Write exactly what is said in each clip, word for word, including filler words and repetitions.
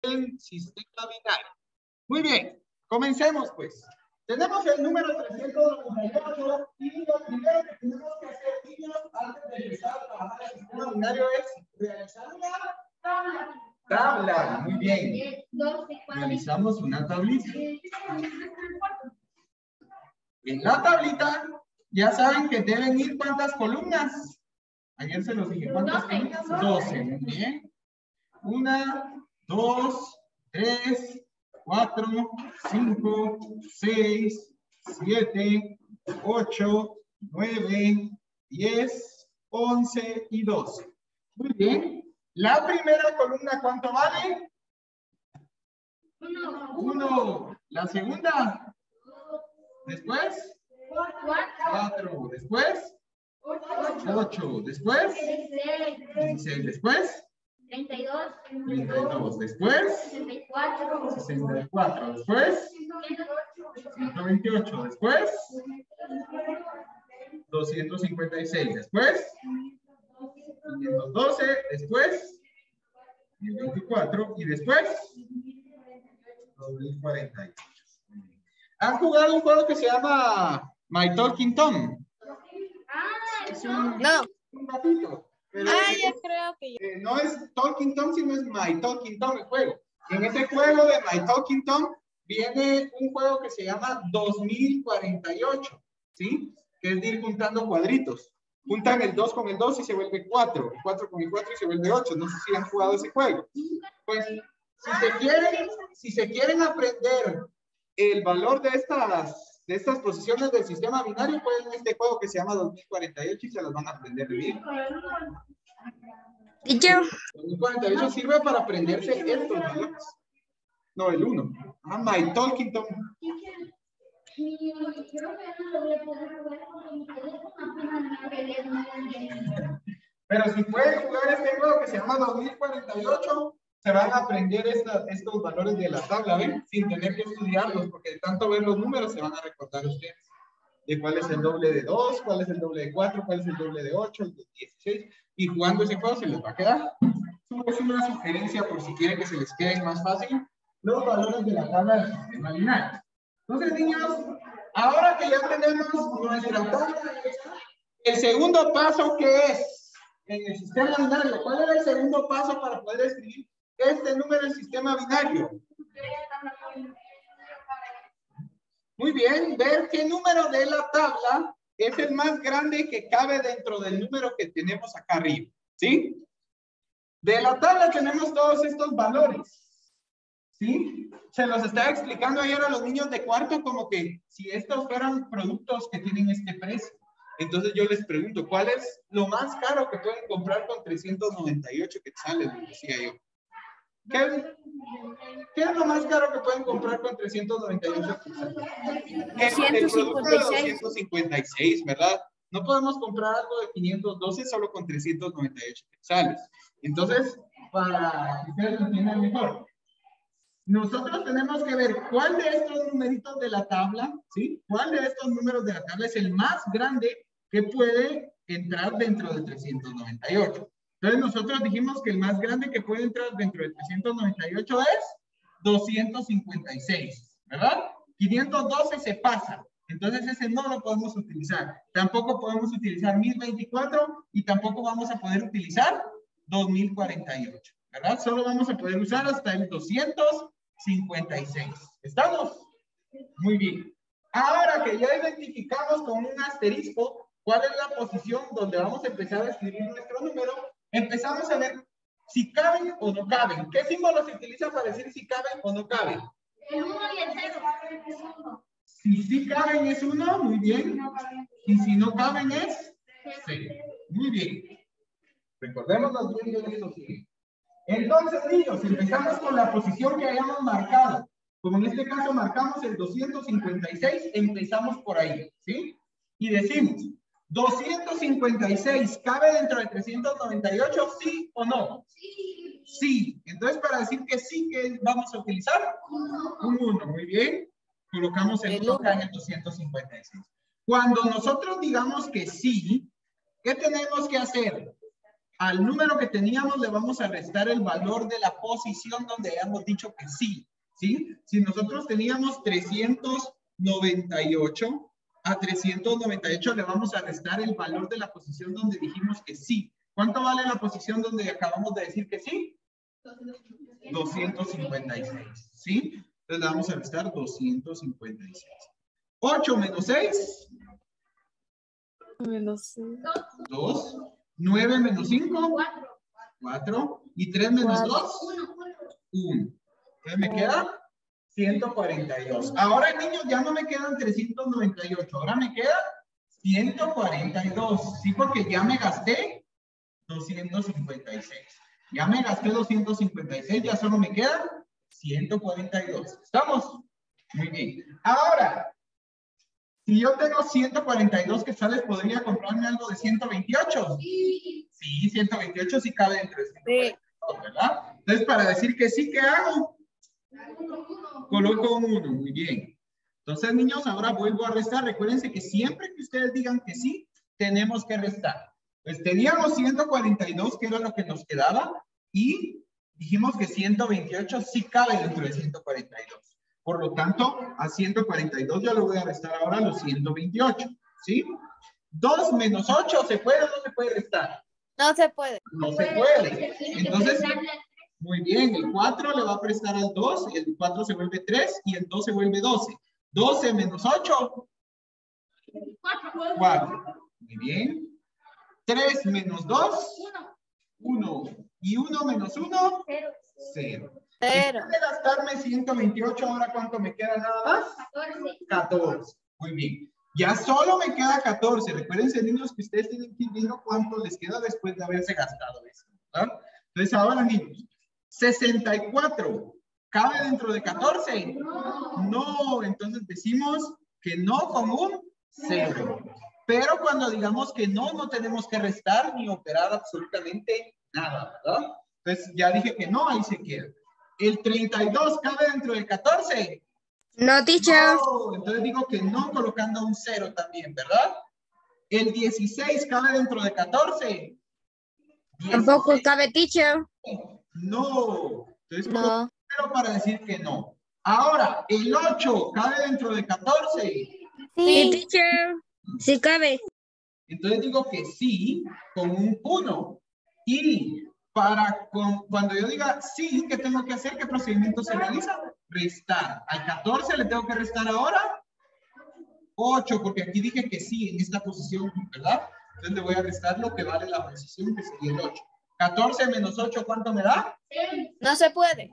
en sistema binario. Muy bien, comencemos pues. Tenemos el número trescientos noventa y ocho y lo primero que tenemos que hacer, niños, antes de empezar a trabajar el sistema binario es realizar una tabla. Tabla, muy bien. Realizamos una tablita. En la tablita, ya saben que deben ir ¿cuántas columnas? Ayer se los dije, ¿cuántas columnas? doce, muy bien. Una, dos, tres, cuatro, cinco, seis, siete, ocho, nueve, diez, once y doce. Muy bien. La primera columna, ¿cuánto vale? Uno. Uno. La segunda. Después. Cuatro. Después. Ocho. Después. Dieciséis. Después. treinta y dos. treinta y dos. Después. sesenta y cuatro. sesenta y cuatro. Después. ciento veintiocho. Después. doscientos cincuenta y seis. Después. quinientos doce. Después. mil veinticuatro. Y después. dos mil cuarenta y ocho. ¿Han jugado un juego que se llama My Talking Tom? Ah, Es un, no. un gatito. Pero Ah, es, yo creo que yo. eh, no es Talking Tom, sino es My Talking Tom el juego. Y en ese juego de My Talking Tom viene un juego que se llama dos mil cuarenta y ocho, ¿sí? Que es de ir juntando cuadritos. Juntan el dos con el dos y se vuelve cuatro. El cuatro con el cuatro y se vuelve ocho. No sé si han jugado ese juego. Pues, si se quieren, si se quieren aprender el valor de estas, de estas posiciones del sistema binario, pueden este juego que se llama dos mil cuarenta y ocho y se las van a aprender bien. ¿Y yo? dos mil cuarenta y ocho sirve para aprenderse estos valores. No, el uno. Ah, My Talking Tom. Pero si pueden jugar este juego que se llama dos mil cuarenta y ocho, se van a aprender esta, estos valores de la tabla, ¿ven? Sin tener que estudiarlos, porque de tanto ver los números se van a recordar ustedes. De cuál es el doble de dos, cuál es el doble de cuatro, cuál es el doble de ocho, el de dieciséis. Y jugando ese juego se les va a quedar. Es una sugerencia por si quieren que se les quede más fácil los valores de la tabla del sistema binario. Entonces, niños, ahora que ya tenemos nuestra tabla, el segundo paso, ¿qué es? En el sistema binario, ¿cuál era el segundo paso para poder escribir este número en sistema binario? Muy bien, ver qué número de la tabla es el más grande que cabe dentro del número que tenemos acá arriba, ¿sí? De la tabla tenemos todos estos valores, ¿sí? Se los estaba explicando ayer a los niños de cuarto como que si estos fueran productos que tienen este precio. Entonces yo les pregunto, ¿cuál es lo más caro que pueden comprar con trescientos noventa y ocho quetzales? Les decía yo. ¿Qué, ¿Qué es lo más caro que pueden comprar con trescientos noventa y ocho quetzales? El, el producto de doscientos cincuenta y seis, ¿verdad? No podemos comprar algo de quinientos doce solo con trescientos noventa y ocho quetzales. Entonces, para que ustedes lo entiendan mejor, nosotros tenemos que ver cuál de estos numeritos de la tabla, ¿sí? ¿Cuál de estos números de la tabla es el más grande que puede entrar dentro de trescientos noventa y ocho? Entonces nosotros dijimos que el más grande que puede entrar dentro de trescientos noventa y ocho es doscientos cincuenta y seis, ¿verdad? quinientos doce se pasa, entonces ese no lo podemos utilizar. Tampoco podemos utilizar mil veinticuatro y tampoco vamos a poder utilizar dos mil cuarenta y ocho, ¿verdad? Solo vamos a poder usar hasta el doscientos cincuenta y seis. ¿Estamos? Muy bien. Ahora que ya identificamos con un asterisco cuál es la posición donde vamos a empezar a escribir nuestro número, empezamos a ver si caben o no caben. ¿Qué símbolo se utiliza para decir si caben o no caben? El uno y el cero. Si sí caben es uno, muy bien. Y si no caben es cero. Muy bien. Recordémonos bien de eso. Sí. Entonces, niños, empezamos con la posición que hayamos marcado. Como en este caso marcamos el doscientos cincuenta y seis, empezamos por ahí, ¿sí? Y decimos, ¿doscientos cincuenta y seis cabe dentro de trescientos noventa y ocho, sí o no? Sí. Sí. Entonces, para decir que sí, ¿qué vamos a utilizar? Un uno, muy bien. Colocamos el uno acá en el doscientos cincuenta y seis. Cuando nosotros digamos que sí, ¿qué tenemos que hacer? al número que teníamos le vamos a restar el valor de la posición donde hayamos dicho que sí, ¿sí? Si nosotros teníamos trescientos noventa y ocho, a trescientos noventa y ocho le vamos a restar el valor de la posición donde dijimos que sí. ¿Cuánto vale la posición donde acabamos de decir que sí? doscientos cincuenta y seis, ¿sí? Entonces le vamos a restar doscientos cincuenta y seis. ocho menos seis. Menos dos. nueve menos cinco. cuatro. Y tres menos dos. uno. Entonces me queda ciento cuarenta y dos. Ahora, niños, ya no me quedan trescientos noventa y ocho. Ahora me queda ciento cuarenta y dos. Sí, porque ya me gasté doscientos cincuenta y seis. Ya me gasté doscientos cincuenta y seis, ya solo me quedan ciento cuarenta y dos. ¿Estamos? Muy bien. Ahora, si yo tengo ciento cuarenta y dos quetzales, ¿podría comprarme algo de ciento veintiocho? Sí. Sí, ciento veintiocho sí cabe dentro de ciento cuarenta y dos, ¿verdad? Entonces, para decir que sí, ¿qué hago? Coloco un uno, muy bien. Entonces, niños, ahora vuelvo a restar. Recuérdense que siempre que ustedes digan que sí, tenemos que restar. Pues teníamos ciento cuarenta y dos, que era lo que nos quedaba, y dijimos que ciento veintiocho sí cabe dentro de ciento cuarenta y dos. Por lo tanto, a ciento cuarenta y dos yo le voy a restar ahora los ciento veintiocho, ¿sí? dos menos ocho, ¿se puede o no se puede restar? No se puede. No se puede. Entonces, muy bien, el cuatro le va a prestar al dos, el cuatro se vuelve tres y el dos se vuelve doce. doce menos ocho. cuatro. Muy bien. tres menos dos. uno. Y uno menos uno. cero. Cero. Después de gastarme ciento veintiocho, ahora ¿cuánto me queda nada más? catorce. Muy bien. Ya solo me queda catorce. Recuérdense, niños, que ustedes tienen que ir viendo cuánto les queda después de haberse gastado eso, ¿verdad? Entonces, ahora, niños, sesenta y cuatro. ¿Cabe dentro de catorce? No. Entonces decimos que no con un cero. Pero cuando digamos que no, no tenemos que restar ni operar absolutamente nada, ¿verdad? Entonces, ya dije que no, ahí se queda. ¿El treinta y dos cabe dentro del catorce? No, teacher. No, entonces digo que no colocando un cero también, ¿verdad? ¿El dieciséis cabe dentro de catorce? Tampoco cabe, teacher. No. Entonces, No. coloco cero para decir que no. Ahora, ¿el ocho cabe dentro de catorce? Sí, teacher. Sí cabe. Entonces digo que sí con un uno. Y para con, cuando yo diga sí, ¿qué tengo que hacer? ¿Qué procedimiento se realiza? Restar. Al catorce le tengo que restar ahora ocho, porque aquí dije que sí en esta posición, ¿verdad? Entonces le voy a restar lo que vale la posición, que sería el ocho. catorce menos ocho, ¿cuánto me da? No se puede.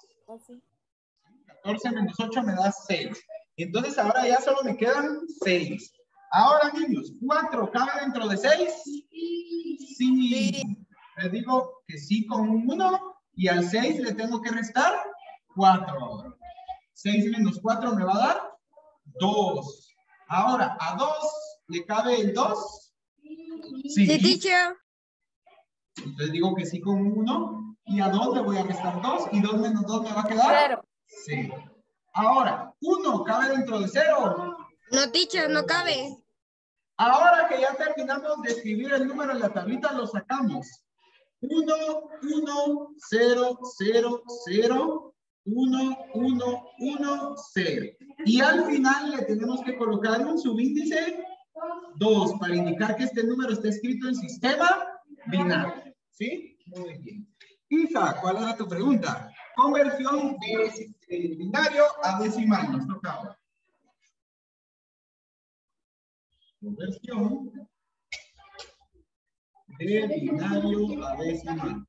catorce menos ocho me da seis. Entonces ahora ya solo me quedan seis. Ahora, niños, ¿cuatro cabe dentro de seis? Sí. Sí. Les digo que sí con un uno y al seis le tengo que restar cuatro. seis menos cuatro me va a dar dos. Ahora, ¿a dos le cabe el dos? Sí. Sí, teacher. Entonces digo que sí con un uno y a dos le voy a restar dos y dos menos dos me va a quedar Cero. cero. Ahora, ¿uno cabe dentro de cero? No, teacher, no cabe. Ahora que ya terminamos de escribir el número en la tablita, lo sacamos. uno, uno, cero, cero, cero, uno, uno, uno, cero. Y al final le tenemos que colocar un subíndice dos para indicar que este número está escrito en sistema binario. ¿Sí? Muy bien. Isa, ¿cuál era tu pregunta? Conversión de, de binario a decimal. Nos toca ahora. Conversión de binario a decimal.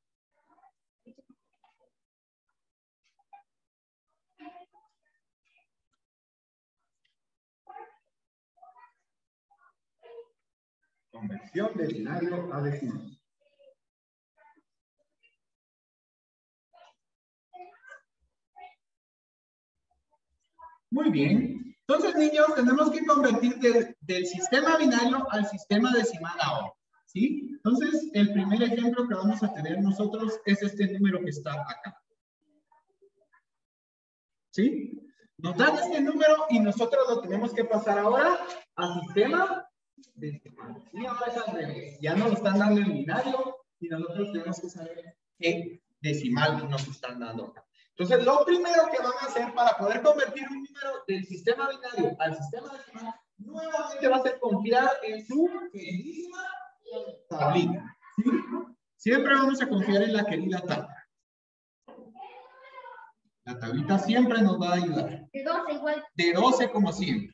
Conversión de binario a decimal. Muy bien. Entonces, niños, tenemos que convertir de, del sistema binario al sistema decimal ahora. ¿Sí? Entonces, el primer ejemplo que vamos a tener nosotros es este número que está acá. ¿Sí? Nos dan este número y nosotros lo tenemos que pasar ahora a sistema decimal. Sí, ahora es al revés. Ya no lo están dando en binario, y nosotros tenemos que saber qué decimal nos están dando. Entonces, lo primero que van a hacer para poder convertir un número del sistema binario al sistema decimal, nuevamente va a ser confiar en su queridísima tablita. ¿Sí? Siempre vamos a confiar en la querida tabla. La tablita siempre nos va a ayudar. De doce igual. De doce como siempre.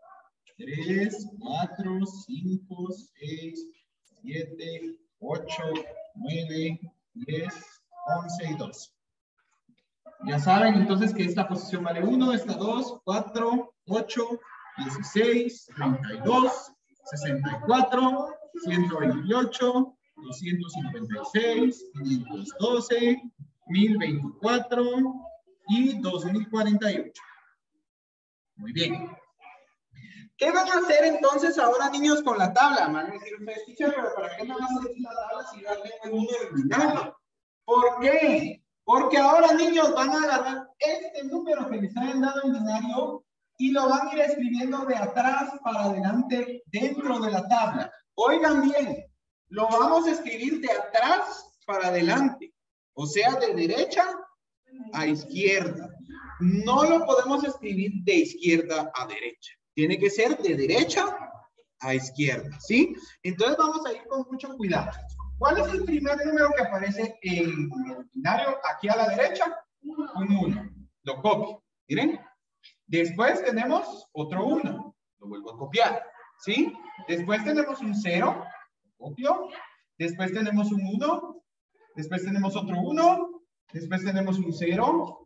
tres, cuatro, cinco, seis, siete, ocho, nueve, diez, once y doce. Ya saben entonces que esta posición vale uno, esta dos, cuatro, ocho, dieciséis, treinta y dos, sesenta y cuatro, ciento veintiocho, doscientos cincuenta y seis, quinientos doce, mil veinticuatro y dos mil cuarenta y ocho. Muy bien. ¿Qué van a hacer entonces ahora, niños, con la tabla? Van a decir ustedes, teacher, pero ¿para qué no van a hacer la tabla si ya tengo el número binario? ¿Por qué? Porque ahora, niños, van a agarrar este número que les hayan dado en binario y lo van a ir escribiendo de atrás para adelante dentro de la tabla. Oigan bien, lo vamos a escribir de atrás para adelante, o sea, de derecha a izquierda. No lo podemos escribir de izquierda a derecha. Tiene que ser de derecha a izquierda, ¿sí? Entonces vamos a ir con mucho cuidado. ¿Cuál es el primer número que aparece en el binario aquí a la derecha? Un uno. Lo copio. Miren. Después tenemos otro uno. Lo vuelvo a copiar, ¿sí? Después tenemos un cero. Lo copio. Después tenemos un uno. Después tenemos otro uno. Después tenemos un cero.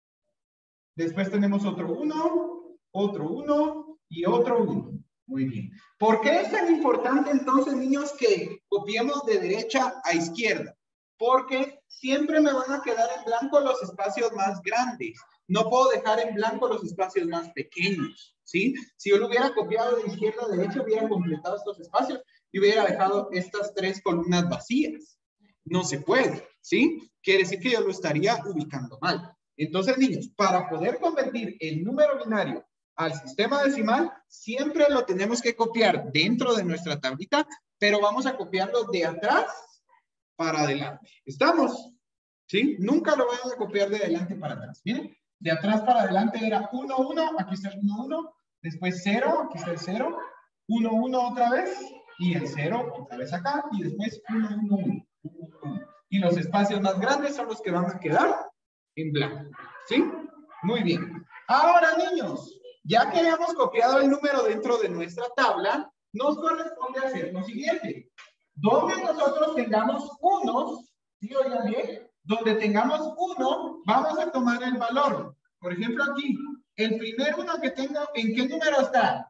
Después tenemos otro uno. Otro uno. Y otro uno. Muy bien. ¿Por qué es tan importante entonces, niños, que copiemos de derecha a izquierda? Porque siempre me van a quedar en blanco los espacios más grandes. No puedo dejar en blanco los espacios más pequeños, ¿sí? Si yo lo hubiera copiado de izquierda a derecha, hubiera completado estos espacios y hubiera dejado estas tres columnas vacías. No se puede, ¿sí? Quiere decir que yo lo estaría ubicando mal. Entonces, niños, para poder convertir el número binario al sistema decimal, siempre lo tenemos que copiar dentro de nuestra tablita, pero vamos a copiarlo de atrás para adelante. ¿Estamos? ¿Sí? Nunca lo vayan a copiar de adelante para atrás. Miren, de atrás para adelante era uno, uno, aquí está el uno, uno, después cero, aquí está el cero, uno, uno otra vez, y el cero otra vez acá, y después uno, uno, uno. Y los espacios más grandes son los que van a quedar en blanco. ¿Sí? Muy bien. Ahora, niños, ya que hayamos copiado el número dentro de nuestra tabla, nos corresponde hacer lo siguiente. Donde nosotros tengamos unos, ¿sí oigan bien? Donde tengamos uno, vamos a tomar el valor. Por ejemplo, aquí, el primer uno que tengo, ¿en qué número está?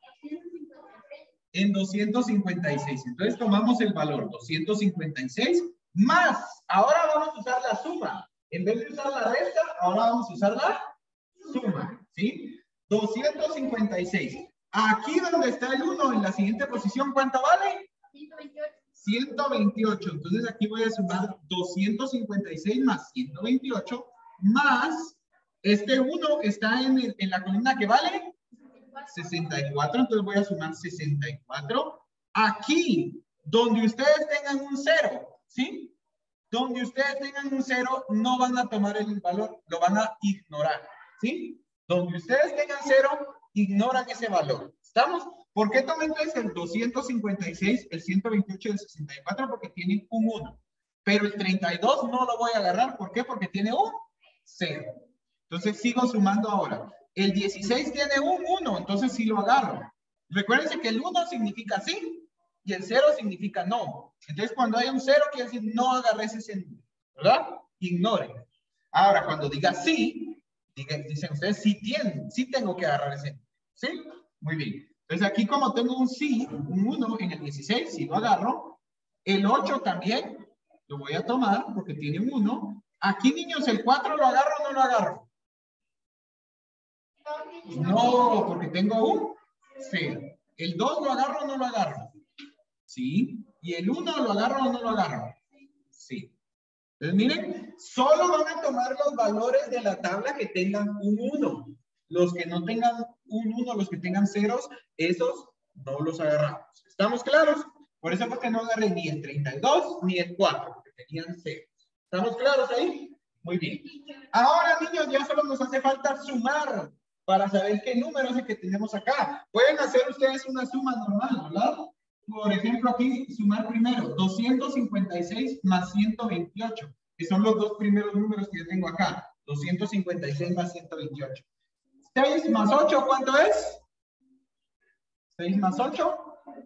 En doscientos cincuenta y seis. Entonces tomamos el valor doscientos cincuenta y seis más. Ahora vamos a usar la suma. En vez de usar la resta, ahora vamos a usar la suma, ¿sí? doscientos cincuenta y seis. Aquí donde está el uno, en la siguiente posición, ¿cuánto vale? ciento veintiocho. ciento veintiocho. Entonces aquí voy a sumar doscientos cincuenta y seis más ciento veintiocho más este uno está en, el, en la columna que vale sesenta y cuatro. Entonces voy a sumar sesenta y cuatro. Aquí, donde ustedes tengan un cero, ¿sí? Donde ustedes tengan un cero, no van a tomar el valor, lo van a ignorar, ¿sí? Donde ustedes tengan cero, ignoran ese valor. ¿Estamos? ¿Por qué tomé entonces el doscientos cincuenta y seis, el ciento veintiocho y el sesenta y cuatro? Porque tienen un uno. Pero el treinta y dos no lo voy a agarrar. ¿Por qué? Porque tiene un cero. Entonces sigo sumando ahora. El dieciséis tiene un uno, entonces sí lo agarro. Recuérdense que el uno significa sí y el cero significa no. Entonces cuando hay un cero quiere decir no agarres ese número, ¿verdad? Ignoren. Ahora cuando diga sí, digan, dicen ustedes sí tienen, sí tengo que agarrar ese número. ¿Sí? Muy bien. Entonces aquí como tengo un sí, un uno en el dieciséis, sí lo agarro. El ocho también lo voy a tomar porque tiene un uno. Aquí, niños, ¿el cuatro lo agarro o no lo agarro? No, porque tengo un cero. ¿El dos lo agarro o no lo agarro? Sí. ¿Y el uno lo agarro o no lo agarro? Sí. Entonces, miren, solo van a tomar los valores de la tabla que tengan un uno. Los que no tengan un uno, los que tengan ceros, esos no los agarramos. ¿Estamos claros? Por eso porque no agarré ni el treinta y dos ni el cuatro, porque tenían cero. ¿Estamos claros ahí? Muy bien. Ahora, niños, ya solo nos hace falta sumar para saber qué número es el que tenemos acá. Pueden hacer ustedes una suma normal, ¿verdad? Por ejemplo, aquí sumar primero doscientos cincuenta y seis más ciento veintiocho, que son los dos primeros números que yo tengo acá. doscientos cincuenta y seis más ciento veintiocho. seis más ocho, ¿cuánto es? seis más ocho.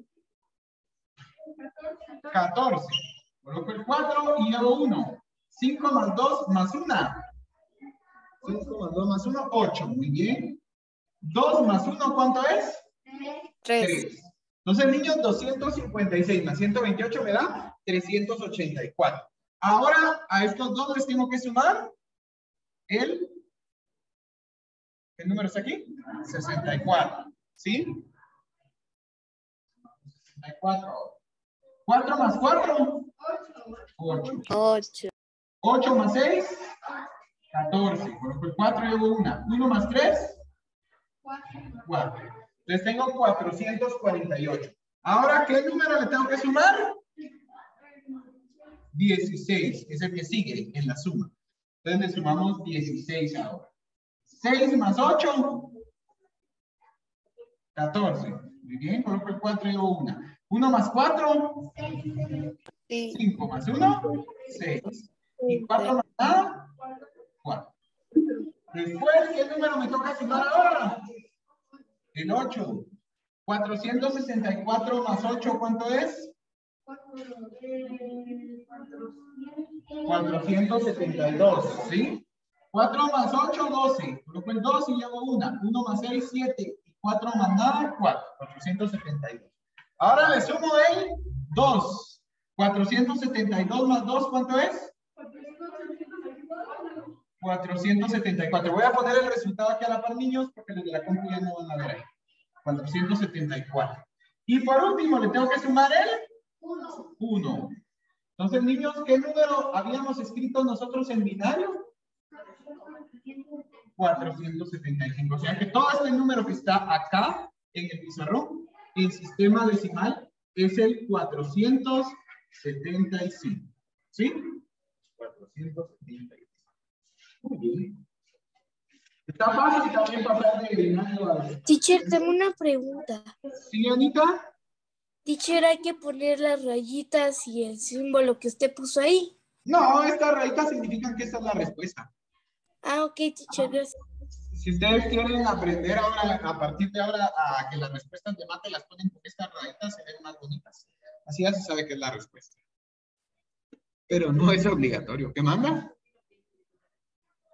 catorce. Coloco el cuatro y hago uno. cinco más dos más uno. cinco más dos más uno, ocho. Muy bien. dos más uno, ¿cuánto es? tres. Entonces, niños, doscientos cincuenta y seis más ciento veintiocho me da trescientos ochenta y cuatro. Ahora, a estos dos les tengo que sumar el... ¿Qué número está aquí? sesenta y cuatro. ¿Sí? sesenta y cuatro. cuatro más cuatro. ocho. ocho. ocho más seis. catorce. Coloco el cuatro y hago una. uno más tres. cuatro. Entonces tengo cuatrocientos cuarenta y ocho. Ahora, ¿qué número le tengo que sumar? dieciséis. Es el que sigue en la suma. Entonces le sumamos dieciséis ahora. seis más ocho. catorce. Muy bien, coloco el cuatro y hago una. uno más cuatro. cinco más uno. seis. Y cuatro más nada. cuatro. Después, ¿qué número me toca sumar ahora? El ocho. cuatrocientos sesenta y cuatro más ocho, ¿cuánto es? cuatrocientos setenta y dos, ¿sí? cuatro más ocho, doce. Coloco el dos y hago una. uno más seis, siete. Y cuatro más nada, cuatro. cuatrocientos setenta y dos. Ahora le sumo el dos. cuatrocientos setenta y dos más dos, ¿cuánto es? cuatrocientos setenta y cuatro. Voy a poner el resultado aquí a la par, niños, porque los de la compu ya no van a ver ahí. cuatrocientos setenta y cuatro. Y por último, le tengo que sumar el uno. Entonces, niños, ¿qué número habíamos escrito nosotros en binario? cuatrocientos setenta y cinco. O sea que todo este número que está acá en el pizarrón, en sistema decimal, es el cuatrocientos setenta y cinco. ¿Sí? cuatrocientos setenta y cinco. Muy bien. Está fácil también pasar de binario a... Teacher, tengo una pregunta. ¿Sí, Anita? Teacher, hay que poner las rayitas y el símbolo que usted puso ahí. No, estas rayitas significan que esta es la respuesta. Ah, ok, teacher, gracias. Si ustedes quieren aprender ahora, a partir de ahora, a que las respuestas de mate las ponen con estas rayitas, se ven más bonitas. Así ya se sabe que es la respuesta. Pero no es obligatorio. ¿Qué manda?